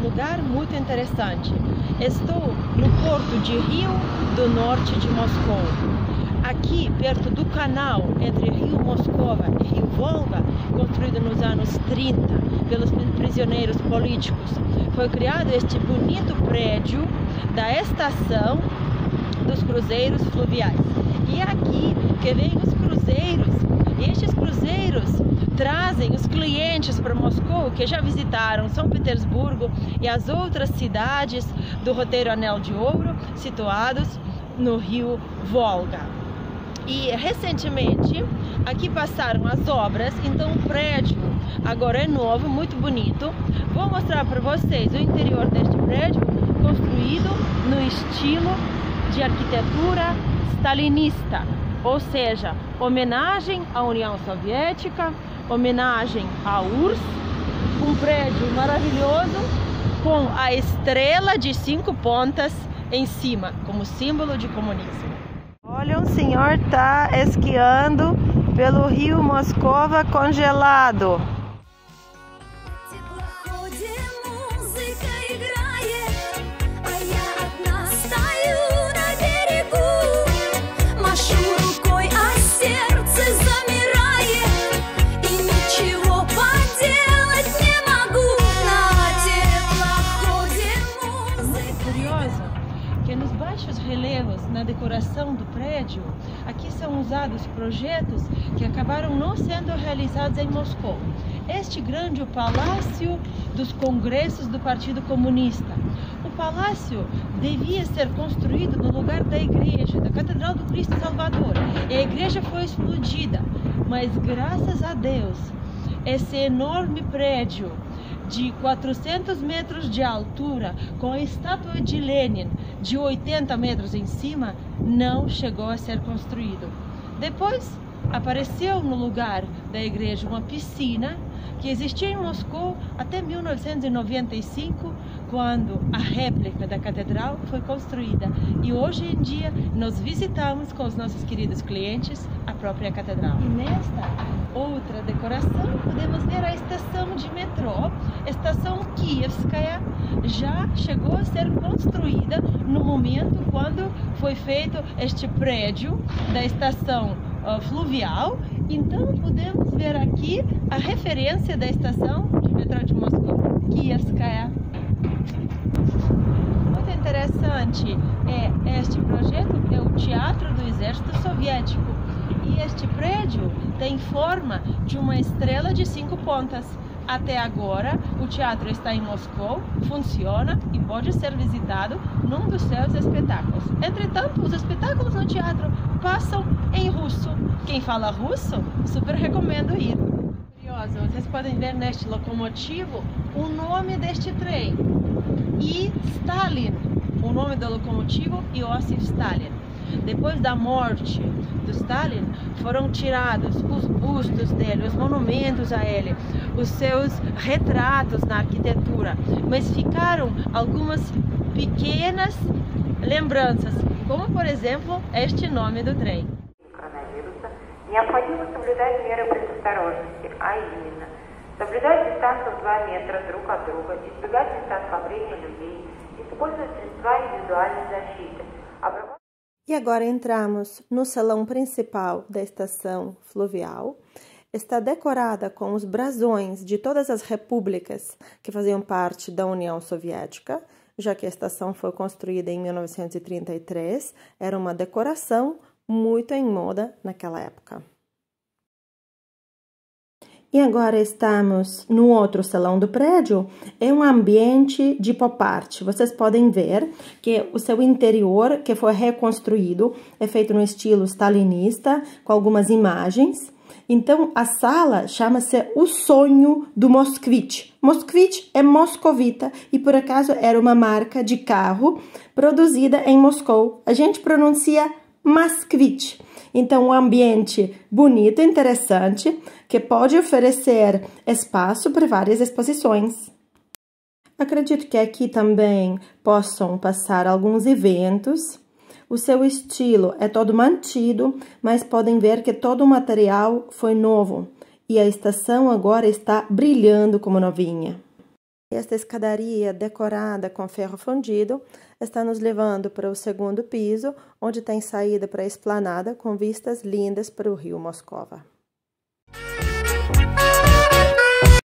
lugar muito interessante. Estou no porto de Rio do Norte de Moscou. Aqui, perto do canal entre Rio Moscova e Rio Volga, construído nos anos 30 pelos prisioneiros políticos, foi criado este bonito prédio da estação dos cruzeiros fluviais. E é aqui que vêm os cruzeiros. E estes cruzeiros trazem os clientes para Moscou que já visitaram São Petersburgo e as outras cidades do roteiro Anel de Ouro, situados no Rio Volga. E recentemente aqui passaram as obras, então o prédio agora é novo, muito bonito. Vou mostrar para vocês o interior deste prédio, construído no estilo de arquitetura stalinista, ou seja, homenagem à União Soviética, homenagem à URSS, um prédio maravilhoso com a estrela de 5 pontas em cima, como símbolo de comunismo. Olha, um senhor está esquiando pelo rio Moscova congelado. Nos baixos relevos, na decoração do prédio, aqui são usados projetos que acabaram não sendo realizados em Moscou. Este grande, o Palácio dos Congressos do Partido Comunista. O palácio devia ser construído no lugar da igreja, da Catedral do Cristo Salvador. E a igreja foi explodida, mas graças a Deus, esse enorme prédio de 400 metros de altura, com a estátua de Lenin de 80 metros em cima, não chegou a ser construído. Depois apareceu no lugar da igreja uma piscina que existia em Moscou até 1995, quando a réplica da catedral foi construída. E hoje em dia nós visitamos com os nossos queridos clientes a própria catedral. E nesta outra decoração podemos ver a estação de metrô, estação Kievskaya, já chegou a ser construída no momento quando foi feito este prédio da estação fluvial. Então podemos ver aqui a referência da estação de metrô de Moscou, Kievskaya. Muito interessante este projeto, é o Teatro do Exército Soviético. E este prédio tem forma de uma estrela de 5 pontas. Até agora, o teatro está em Moscou, funciona e pode ser visitado num dos seus espetáculos. Entretanto, os espetáculos no teatro passam em russo. Quem fala russo, super recomendo ir. Curioso, vocês podem ver neste locomotivo o nome deste trem. E Stalin, o nome do locomotivo, Iosif Stalin. Depois da morte do Stalin, foram tirados os bustos dele, os monumentos a ele, os seus retratos na arquitetura, mas ficaram algumas pequenas lembranças, como por exemplo este nome do trem. Необходимо соблюдать меры предосторожности, а именно соблюдать дистанцию в 2 метра друг от друга, избегать мест скопления людей, использовать средства индивидуальной защиты. E agora entramos no salão principal da estação fluvial. Está decorada com os brasões de todas as repúblicas que faziam parte da União Soviética, já que a estação foi construída em 1933, era uma decoração muito em moda naquela época. E agora estamos no outro salão do prédio, é um ambiente de pop art. Vocês podem ver que o seu interior, que foi reconstruído, é feito no estilo stalinista, com algumas imagens. Então, a sala chama-se O Sonho do Moskvich. Moskvich é moscovita e, por acaso, era uma marca de carro produzida em Moscou. A gente pronuncia Moskvich. Então, um ambiente bonito, interessante, que pode oferecer espaço para várias exposições. Acredito que aqui também possam passar alguns eventos. O seu estilo é todo mantido, mas podem ver que todo o material foi novo e a estação agora está brilhando como novinha. Esta escadaria decorada com ferro fundido está nos levando para o segundo piso, onde tem saída para a esplanada com vistas lindas para o rio Moscova.